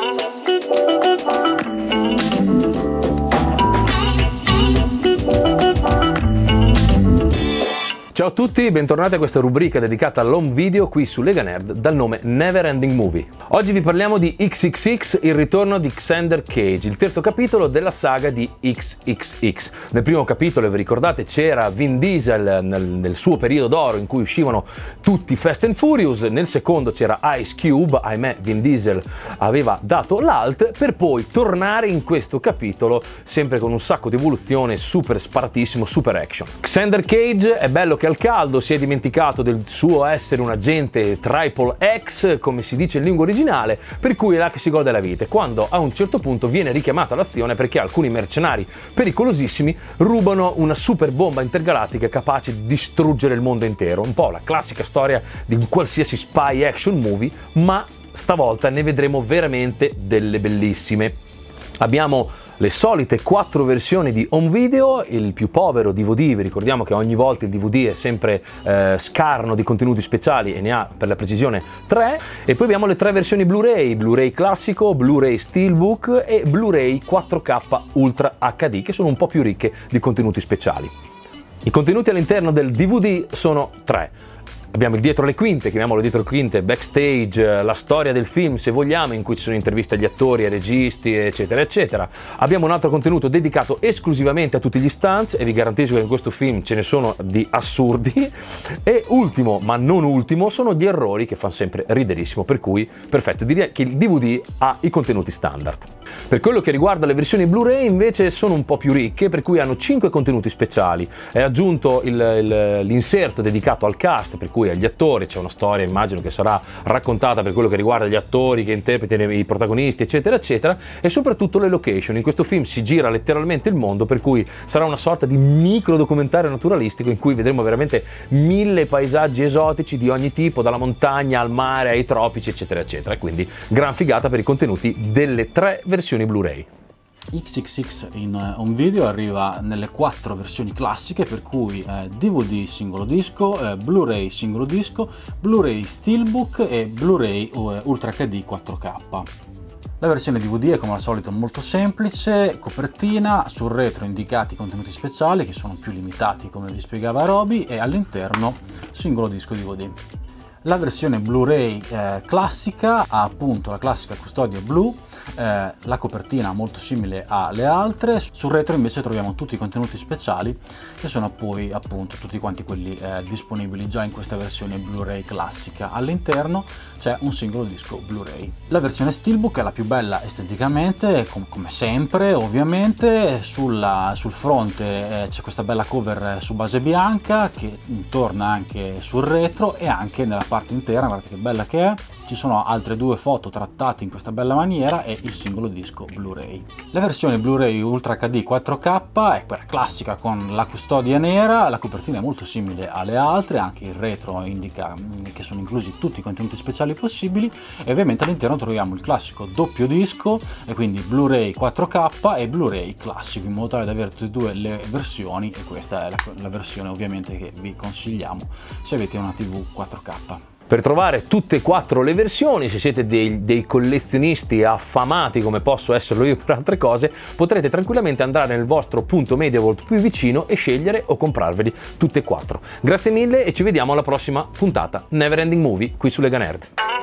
Ciao a tutti, bentornati a questa rubrica dedicata all'home video qui su Lega Nerd dal nome Never Ending Movie. Oggi vi parliamo di XXX, il ritorno di Xander Cage, il terzo capitolo della saga di XXX. Nel primo capitolo, vi ricordate, c'era Vin Diesel nel suo periodo d'oro in cui uscivano tutti Fast and Furious, nel secondo c'era Ice Cube, ahimè Vin Diesel aveva dato l'alt, per poi tornare in questo capitolo sempre con un sacco di evoluzione, super sparatissimo, super action. Xander Cage è bello che al caldo si è dimenticato del suo essere un agente Triple X, come si dice in lingua originale, per cui è là che si gode la vita, quando a un certo punto viene richiamata all'azione perché alcuni mercenari pericolosissimi rubano una super bomba intergalattica capace di distruggere il mondo intero, un po' la classica storia di qualsiasi spy action movie, ma stavolta ne vedremo veramente delle bellissime. Abbiamo le solite 4 versioni di home video, il più povero DVD, vi ricordiamo che ogni volta il DVD è sempre scarno di contenuti speciali e ne ha per la precisione 3, e poi abbiamo le 3 versioni Blu-ray, Blu-ray classico, Blu-ray Steelbook e Blu-ray 4K Ultra HD, che sono un po' più ricche di contenuti speciali. I contenuti all'interno del DVD sono 3. Abbiamo il dietro le quinte, chiamiamolo dietro le quinte, backstage, la storia del film se vogliamo, in cui ci sono interviste agli attori, ai registi, eccetera eccetera. Abbiamo un altro contenuto dedicato esclusivamente a tutti gli stunts, e vi garantisco che in questo film ce ne sono di assurdi. E ultimo, ma non ultimo, sono gli errori che fanno sempre riderissimo, per cui perfetto, direi che il DVD ha i contenuti standard. Per quello che riguarda le versioni Blu-ray invece sono un po' più ricche, per cui hanno 5 contenuti speciali. È aggiunto l'inserto dedicato al cast, per cui agli attori c'è una storia, immagino che sarà raccontata per quello che riguarda gli attori che interpretano i protagonisti, eccetera eccetera, e soprattutto le location. In questo film si gira letteralmente il mondo, per cui sarà una sorta di micro documentario naturalistico in cui vedremo veramente 1000 paesaggi esotici di ogni tipo, dalla montagna al mare ai tropici, eccetera eccetera, e quindi gran figata per i contenuti delle 3 versioni Blu-ray. XXX in home video arriva nelle 4 versioni classiche, per cui DVD singolo disco, Blu-ray singolo disco, Blu-ray Steelbook e Blu-ray Ultra HD 4K. La versione DVD è come al solito molto semplice, copertina, sul retro indicati i contenuti speciali che sono più limitati come vi spiegava Roby, e all'interno singolo disco DVD. La versione Blu-ray classica ha appunto la classica custodia blu, la copertina molto simile alle altre, sul retro invece troviamo tutti i contenuti speciali che sono poi appunto tutti quanti quelli disponibili già in questa versione Blu-ray classica. All'interno c'è un singolo disco Blu-ray. La versione Steelbook è la più bella esteticamente, come sempre ovviamente. Sul fronte c'è questa bella cover su base bianca che torna anche sul retro e anche nella parte interna, guardate che bella che è. Ci sono altre 2 foto trattate in questa bella maniera e il singolo disco Blu-ray. La versione Blu-ray Ultra HD 4K è quella classica con la custodia nera, la copertina è molto simile alle altre, anche il retro indica che sono inclusi tutti i contenuti speciali possibili, e ovviamente all'interno troviamo il classico doppio disco, e quindi Blu-ray 4K e Blu-ray classico, in modo tale da avere tutte e 2 le versioni, e questa è la versione ovviamente che vi consigliamo se avete una TV 4K. Per trovare tutte e 4 le versioni, se siete dei collezionisti affamati come posso esserlo io per altre cose, potrete tranquillamente andare nel vostro punto MediaVault più vicino e scegliere o comprarveli tutte e 4. Grazie mille e ci vediamo alla prossima puntata Never Ending Movie qui su Lega Nerd.